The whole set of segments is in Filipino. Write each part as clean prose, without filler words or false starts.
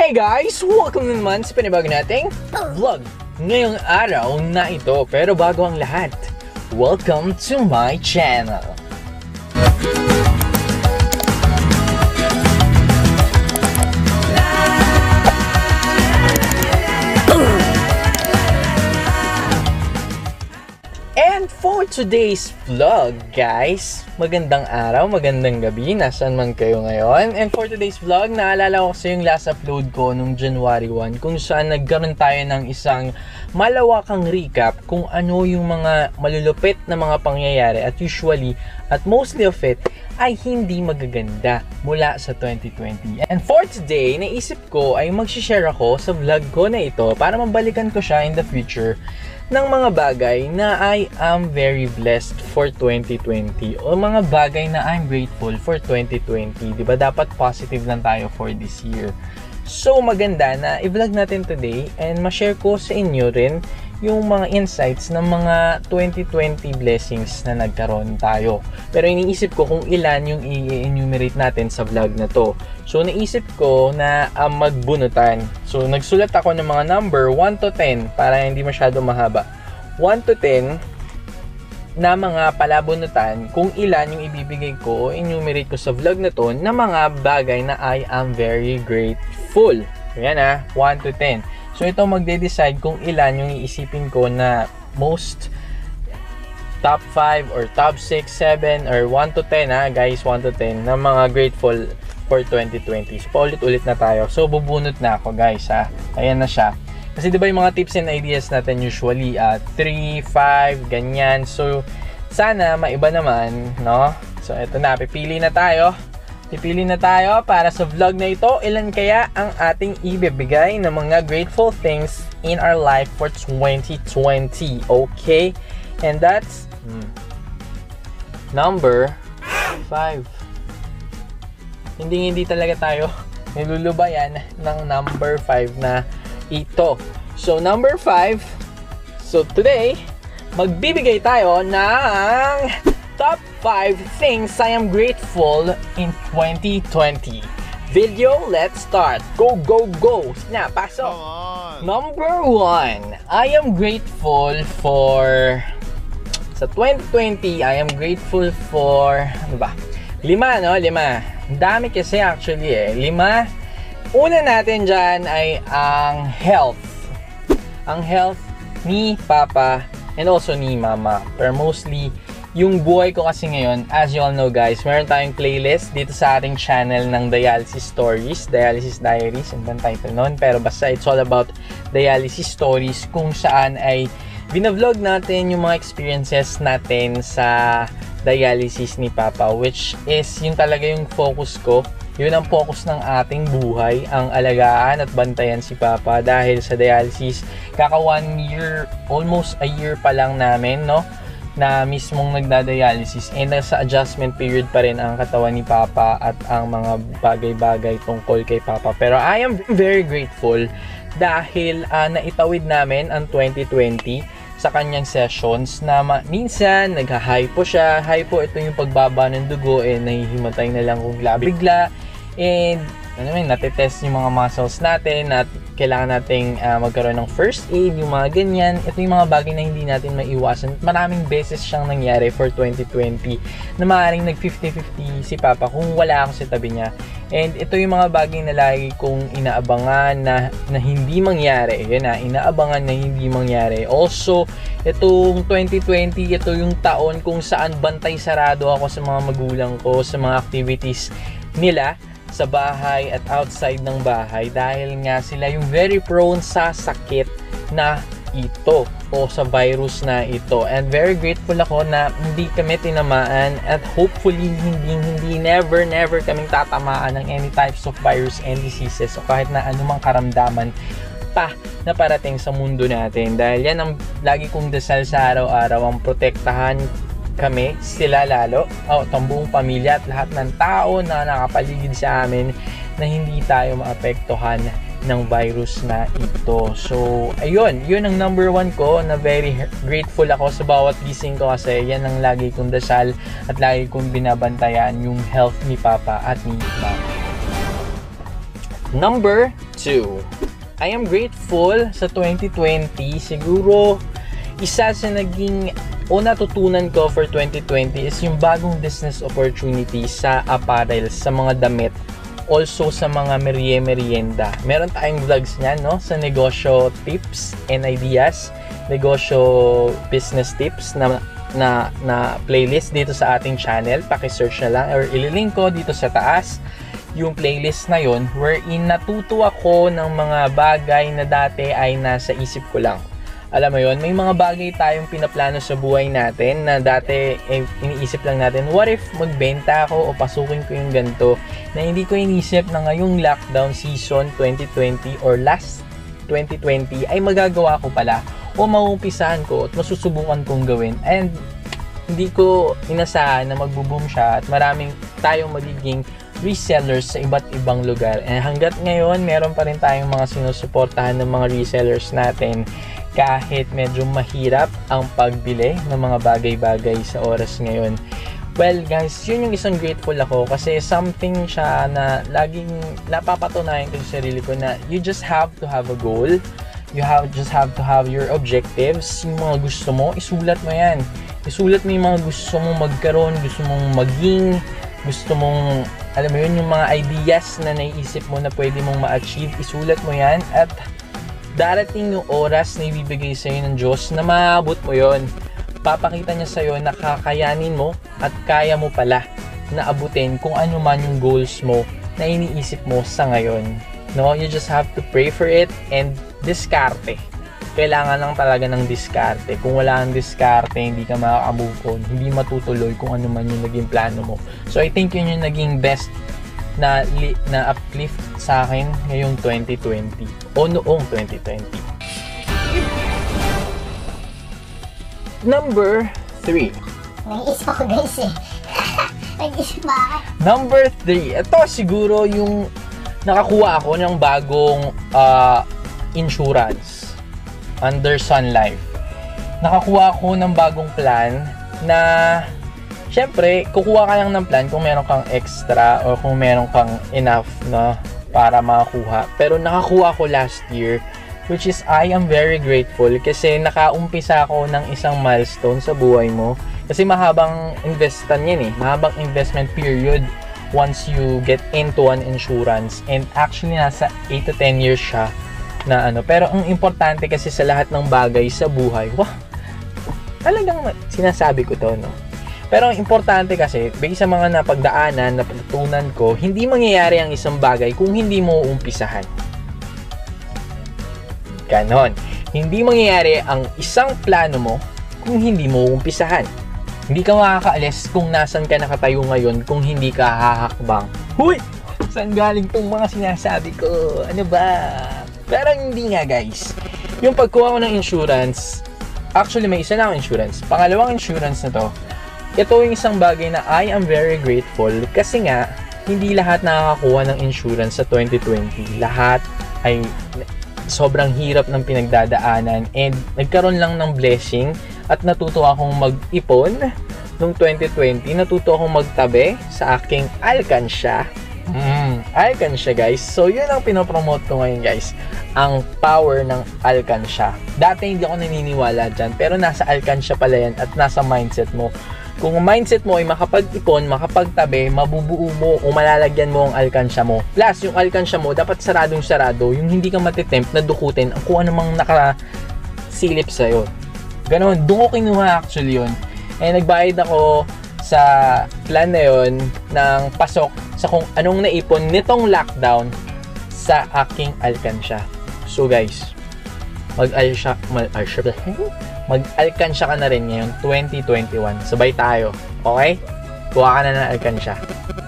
Hey guys! Welcome na naman sa panibago nating vlog ngayong araw na ito. Pero bago ang lahat, welcome to my channel. And for today's vlog, guys, magandang araw, magandang gabi, nasaan man kayo ngayon. And for today's vlog, naalala ko kasi yung last upload ko nung January 1 kung saan nagkaroon tayo ng isang malawakang recap kung ano yung mga malulupit na mga pangyayari at usually, at mostly of it, ay hindi magaganda mula sa 2020. And for today, naisip ko ay mag-share ako sa vlog ko na ito para mabalikan ko siya in the future ng mga bagay na I am very blessed for 2020 o mga bagay na I'm grateful for 2020. Diba dapat positive lang tayo for this year? So maganda na i-vlog natin today and ma-share ko sa inyo rin yung mga insights ng mga 2020 blessings na nagkaroon tayo. Pero iniisip ko kung ilan yung i-enumerate natin sa vlog na to. So naisip ko na magbunutan. So nagsulat ako ng mga number 1 to 10 para hindi masyado mahaba. 1 to 10 na mga palabunutan kung ilan yung ibibigay ko o enumerate ko sa vlog na to na mga bagay na I am very grateful. Ayan 1 to 10. So ito magde-decide kung ilan yung iisipin ko na most top 5 or top 6, 7 or 1 to 10 guys, 1 to 10 na mga grateful for 2020. So paulit-ulit na tayo. So bubunot na ako guys Ayan na siya. Kasi diba yung mga tips and ideas natin usually 3, 5, ganyan. So sana maiba naman, no? So ito na, pipili na tayo para sa vlog na ito. Ilan kaya ang ating ibibigay ng mga grateful things in our life for 2020, okay? And that's number 5. Hindi talaga tayo nilulubayan ng number 5 na ito. So number 5, so today magbibigay tayo ng top 5 things I am grateful in 2020. Video, let's start. Go, go, go. Snap, pasok. Number 1, I am grateful for... Sa 2020, I am grateful for... Ano ba? 5, no? 5. Ang dami kasi actually 5. Una natin dyan ay ang health. Ang health ni Papa and also ni Mama. Pero mostly, yung buhay ko kasi ngayon, as you all know guys, meron tayong playlist dito sa ating channel ng Dialysis Stories, Dialysis Diaries, ang bang title nun. Pero basta it's all about dialysis stories kung saan ay binavlog natin yung mga experiences natin sa dialysis ni Papa, which is yung talaga yung focus ko. Yun ang focus ng ating buhay, ang alagaan at bantayan si Papa dahil sa dialysis. Kaka 1 year, almost a year pa lang namin, no? Na mismong nagda-dialysis and nasa adjustment period pa rin ang katawan ni Papa at ang mga bagay-bagay tungkol kay Papa. Pero I am very grateful dahil naitawid namin ang 2020 sa kanyang sessions na minsan nagha-hypo siya. Hypo, ito yung pagbaba ng dugo nahihimatay na lang kung bigla and natetest yung mga muscles natin at kailangan nating magkaroon ng first aid, yung mga ganyan. Ito yung mga bagay na hindi natin maiwasan. Maraming beses siyang nangyari for 2020 na maaaring nag 50-50 si Papa kung wala ako sa tabi niya. And ito yung mga bagay na lagi kong inaabangan na hindi mangyari. Yan inaabangan na hindi mangyari. Also, itong 2020, ito yung taon kung saan bantay sarado ako sa mga magulang ko, sa mga activities nila sa bahay at outside ng bahay dahil nga sila yung very prone sa sakit na ito o sa virus na ito. And very grateful ako na hindi kami tinamaan at hopefully hindi never kaming tatamaan ng any types of virus and diseases o kahit na anumang karamdaman pa na parating sa mundo natin. Dahil yan ang lagi kong dasal sa araw-araw, ang protektahan kami, sila lalo, ang buong pamilya at lahat ng tao na nakapaligid sa amin na hindi tayo maapektuhan ng virus na ito. So, ayun, yun ang number 1 ko na very grateful ako sa bawat gising ko kasi yan ang lagi kong dasal at lagi kong binabantayan yung health ni Papa at ni Mama. Number 2. I am grateful sa 2020. Siguro, isa sa naging o natutunan ko for 2020 is yung bagong business opportunity sa apparel, sa mga damit, also sa mga merienda. Meron tayong vlogs niyan, no? Sa negosyo tips and ideas, negosyo business tips na playlist dito sa ating channel. Paki-search na lang or ililink ko dito sa taas yung playlist na yon, wherein natuto ako ng mga bagay na dati ay nasa isip ko lang. Alam mo yon, may mga bagay tayong pinaplano sa buhay natin na dati iniisip lang natin, what if magbenta ako o pasukin ko yung ganito, na hindi ko inisip na ngayong lockdown season 2020 or last 2020 ay magagawa ko pala o maumpisahan ko at masusubukan kong gawin. And hindi ko inasahan na magbo-boom siya at maraming tayong magiging resellers sa iba't ibang lugar. And hanggat ngayon, meron pa rin tayong mga sinusuportahan ng mga resellers natin kahit medyo mahirap ang pagbili ng mga bagay-bagay sa oras ngayon. Well guys, yun yung isang grateful ako kasi something siya na laging napapatunayan ko sa sarili ko na you just have to have a goal. Just have to have your objectives. Yung mga gusto mo, isulat mo yan. Isulat mo yung mga gusto mong magkaroon, gusto mong maging, gusto mong, alam mo yun, yung mga ideas na naiisip mo na pwede mong ma-achieve, isulat mo yan at darating yung oras na ibibigay sa'yo ng Diyos na maabot mo yon. Papakita niya sa'yo na kakayanin mo at kaya mo pala na abutin kung ano man yung goals mo na iniisip mo sa ngayon. No, you just have to pray for it and diskarte. Kailangan lang talaga ng diskarte. Kung wala kang diskarte, hindi ka makaka-move on, hindi matutuloy kung ano man yung naging plano mo. So I think yun yung naging best na uplift sa akin ngayong 2020 o noong 2020. Number 3. Nag-isip ako guys eh. Nag-isip ba ako? Number 3. Ito siguro yung nakakuha ako ng bagong insurance under Sun Life. Nakakuha ako ng bagong plan na syempre, kukuha ka lang ng plan kung meron kang extra o kung meron kang enough na para makakuha. Pero nakakuha ko last year, which is I am very grateful kasi nakaumpisa ako ng isang milestone sa buhay mo. Kasi mahabang mahabang investment period once you get into an insurance. And actually, nasa 8 to 10 years siya na ano. Pero ang importante kasi sa lahat ng bagay sa buhay, talagang sinasabi ko to, no? Pero ang importante kasi, based sa mga napagdaanan, napagtutunan ko, hindi mangyayari ang isang bagay kung hindi mo umpisahan. Ganon. Hindi mangyayari ang isang plano mo kung hindi mo umpisahan. Hindi ka makakaalis kung nasan ka nakatayo ngayon kung hindi ka hahakbang. Huy! Saan galing tong mga sinasabi ko? Ano ba? Pero hindi nga guys. Yung pagkuha ko ng insurance, actually may isa na akong insurance. Pangalawang insurance na to. Ito yung isang bagay na I am very grateful kasi nga, hindi lahat nakakakuha ng insurance sa 2020. Lahat ay sobrang hirap ng pinagdadaanan and nagkaroon lang ng blessing at natuto akong mag-ipon noong 2020. Natuto akong magtabi sa aking alkansya. Alkansya guys. So yun ang pinopromote ko ngayon guys. Ang power ng alkansya. Dati hindi ako naniniwala dyan pero nasa alkansya pala yan at nasa mindset mo. Kung ang mindset mo ay makapag-ipon, makapagtabi, mabubuo mo o malalagyan mo ang alkansya mo. Plus, yung alkansya mo dapat saradong-sarado, yung hindi ka matitempt na dukutin ang kung anumang nakasilip sa'yo. Ganon, doon ko kinuha actually yun. Eh, nagbayad ako sa plan na yun ng pasok sa kung anong naipon nitong lockdown sa aking alkansya. So guys, mag-alkansya ka na rin ngayon 2021. Sabay tayo. Okay? Kuha ka na ng alkansya.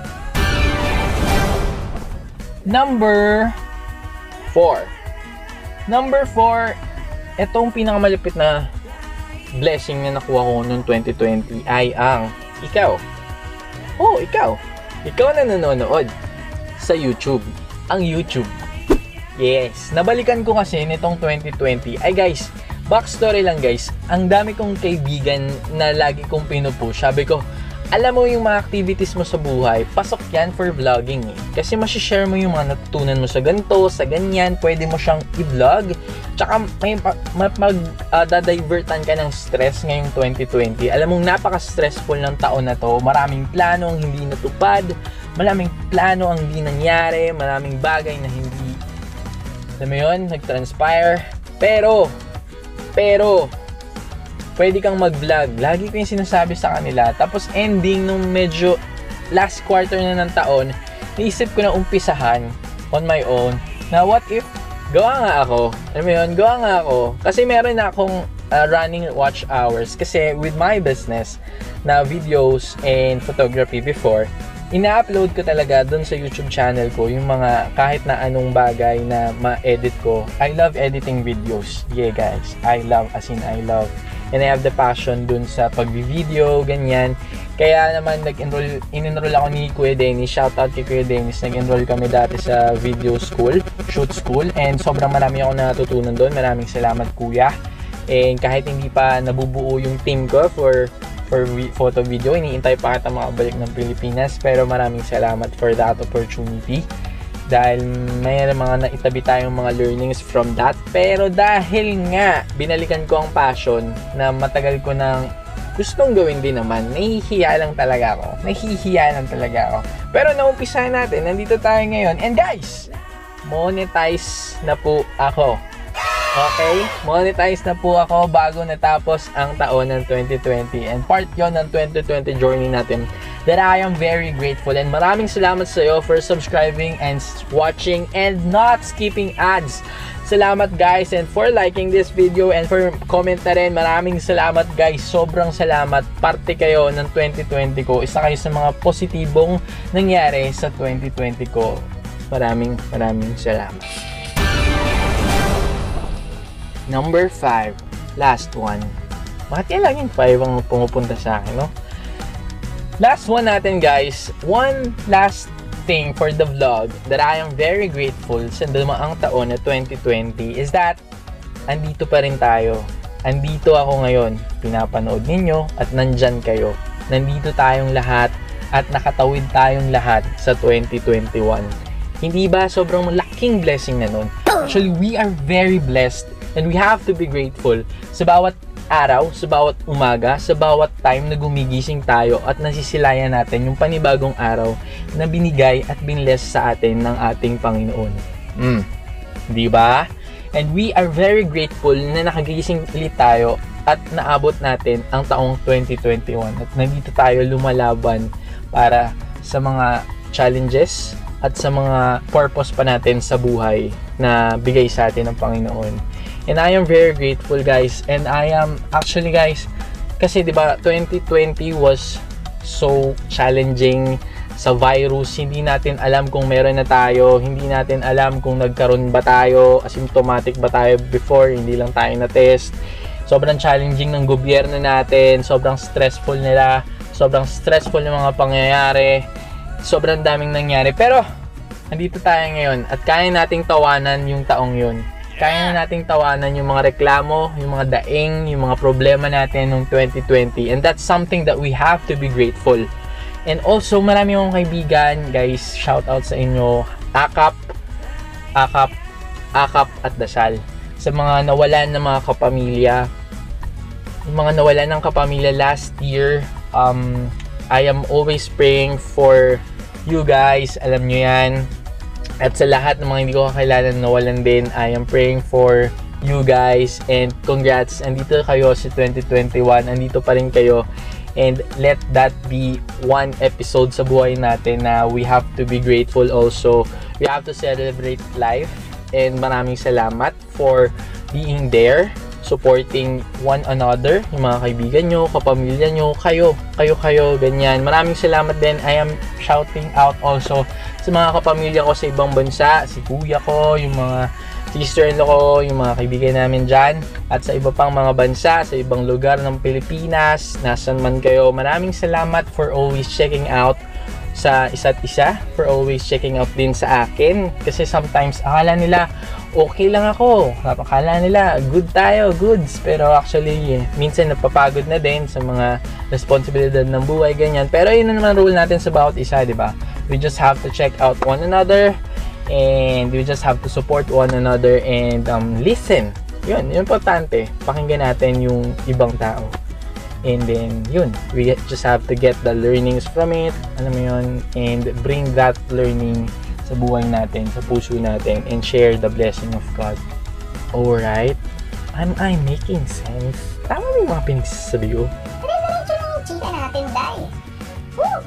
Number 4. Number 4, itong pinakamalapit na blessing na nakuha ko noong 2020 ay ang ikaw. Oh, ikaw. Ikaw na nanonood sa YouTube. Ang YouTube. Yes. Nabalikan ko kasi nitong 2020. Ay guys, backstory lang guys, ang dami kong kaibigan na lagi kong pinupush. Sabi ko, alam mo yung mga activities mo sa buhay, pasok yan for vlogging eh. Kasi masishare mo yung mga natutunan mo sa ganito, sa ganyan, pwede mo siyang i-vlog. Tsaka may dadivertan ka ng stress ngayong 2020. Alam mong napaka-stressful ng taon na to. Maraming plano ang hindi natupad, maraming plano ang hindi nangyari, maraming bagay na hindi, alam mo yun, nag-transpire. Pero, pwede kang mag-vlog. Lagi ko yung sinasabi sa kanila. Tapos ending nung medyo last quarter na ng taon, naisip ko na umpisahan on my own na what if gawa nga ako. Alam mo yun, gawa nga ako. Kasi meron na akong running watch hours. Kasi with my business na videos and photography before, ina-upload ko talaga dun sa YouTube channel ko yung mga kahit na anong bagay na ma-edit ko. I love editing videos. Yeah guys, I love, as in I love. And I have the passion dun sa pag-video, ganyan. Kaya naman in-enroll ako ni Kuya Dennis. Shoutout kay Kuya Dennis. Nag-enroll kami dati sa video school, shoot school. And sobrang marami ako natutunan doon. Maraming salamat Kuya. And kahit hindi pa nabubuo yung team ko for photo video, iniintay pa kita makabalik ng Pilipinas. Pero maraming salamat for that opportunity. Dahil may mga naitabi tayong mga learnings from that. Pero dahil nga binalikan ko ang passion na matagal ko nang gustong gawin din naman, nahihiya lang talaga ako. Pero naumpisahan natin, nandito tayo ngayon. And guys, monetize na po ako. Okay? Monetize na po ako bago natapos ang taon ng 2020. And part yon ng 2020 journey natin that I am very grateful. And maraming salamat sa iyo for subscribing and watching and not skipping ads. Salamat guys, and for liking this video and for comment na rin. Maraming salamat guys. Sobrang salamat. Parte kayo ng 2020 ko. Isa kayo sa mga positibong nangyari sa 2020 ko. Maraming salamat. Number 5. Last one. Bakit yan lang yung 5 ang pumupunta sa akin, no? Last one natin guys. One last thing for the vlog that I am very grateful sa dumaang taon na 2020 is that andito pa rin tayo. Andito ako ngayon. Pinapanood ninyo at nandyan kayo. Nandito tayong lahat at nakatawid tayong lahat sa 2021. Hindi ba sobrang laking blessing na nun? Actually, we are very blessed and we have to be grateful sa bawat araw, sa bawat umaga, sa bawat time na gumigising tayo at nasisilayan natin yung panibagong araw na binigay at binless sa atin ng ating Panginoon. Di ba? And we are very grateful na nakagising ulit tayo at naabot natin ang taong 2021 at nandito tayo lumalaban para sa mga challenges at sa mga purpose pa natin sa buhay na bigay sa atin ng Panginoon. And I am very grateful guys. And I am actually guys, kasi 'di ba 2020 was so challenging sa virus. Hindi natin alam kung meron na tayo, hindi natin alam kung nagkaroon ba tayo, asymptomatic ba tayo before, hindi lang tayo na-test. Sobrang challenging ng gobyerno natin, sobrang stressful nila, sobrang stressful ng mga pangyayari, sobrang daming nangyari. Pero andito tayo ngayon at kaya nating tawanan yung taong yun. Kaya na nating tawanan yung mga reklamo, yung mga daing, yung mga problema natin noong 2020. And that's something that we have to be grateful. And also, marami akong kaibigan, guys, shout out sa inyo, Akap at Dasal. Sa mga nawalan ng mga kapamilya, yung mga nawalan ng kapamilya last year, I am always praying for you guys, alam nyo yan. At sa lahat ng mga hindi ko kakilala na nawalan din, I am praying for you guys. And congrats, andito kayo sa 2021. Andito pa rin kayo. And let that be one episode sa buhay natin na we have to be grateful also. We have to celebrate life. And maraming salamat for being there, supporting one another, yung mga kaibigan nyo, kapamilya nyo, kayo, ganyan. Maraming salamat din. I am shouting out also sa mga kapamilya ko sa ibang bansa, si kuya ko, yung mga sister-in-law ko, yung mga kaibigan namin dyan, at sa iba pang mga bansa, sa ibang lugar ng Pilipinas, nasan man kayo. Maraming salamat for always checking out sa isa't isa, for always checking out din sa akin. Kasi sometimes, akala nila, okay lang ako. Akala nila, good tayo, goods. Pero actually, minsan napapagod na din sa mga responsibilidad ng buhay, ganyan. Pero yun na naman rule natin sa bawat isa, di ba? We just have to check out one another, and we just have to support one another, and listen. Yun importante. Pakinggan natin yung ibang tao. And then, yun, we just have to get the learnings from it, alam mo yun, and bring that learning sa buhay natin, sa puso natin, and share the blessing of God. Alright? Am I making sense? Tama ba yung mga pinagsasabi ko? Diretso ng chika natin, Day. Woo!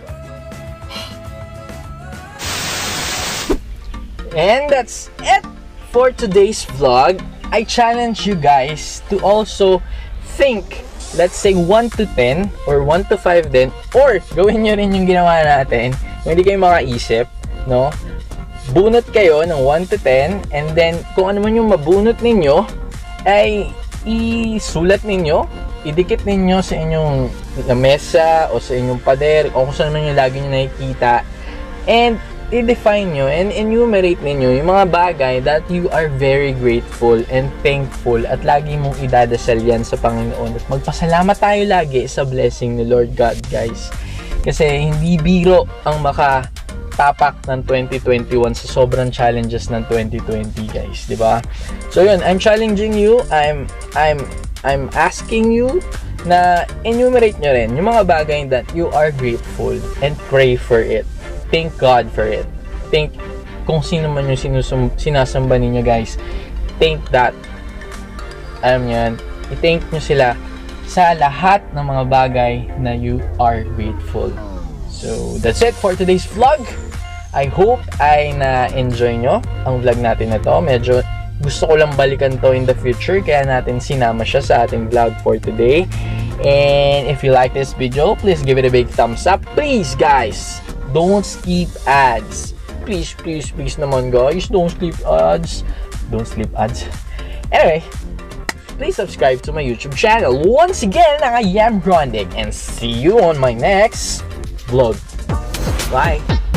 And that's it for today's vlog. I challenge you guys to also think, let's say 1 to 10 or 1 to 5 din, or gawin nyo rin yung ginawa natin kung hindi kayo makaisip, no? Bunot kayo ng 1 to 10, and then kung ano man yung mabunot ninyo ay isulat ninyo, idikit ninyo sa inyong lamesa o sa inyong pader o kung saan man yung lagi nyo nakikita, and i-define nyo and enumerate ninyo yung mga bagay that you are very grateful and thankful, at lagi mong idadasal yan sa Panginoon. At magpasalamat tayo lagi sa blessing ni Lord God, guys. Kasi hindi biro ang makatapak ng 2021 sa sobrang challenges ng 2020, guys, di ba? So yun, I'm challenging you, I'm asking you na enumerate nyo rin yung mga bagay that you are grateful, and pray for it. Thank God for it. Thank kung sino man yung sinasamba ninyo, guys. Thank that. Alam nyo yan. I-thank nyo sila sa lahat ng mga bagay na you are grateful. So, that's it for today's vlog. I hope ay na-enjoy nyo ang vlog natin na to. Medyo gusto ko lang balikan to in the future, kaya natin sinama siya sa ating vlog for today. And if you like this video, please give it a big thumbs up. Please, guys, don't skip ads. Please, please, please naman, guys. Don't skip ads. Don't skip ads. Anyway, please subscribe to my YouTube channel. Once again, I am Rondig, and see you on my next vlog. Bye.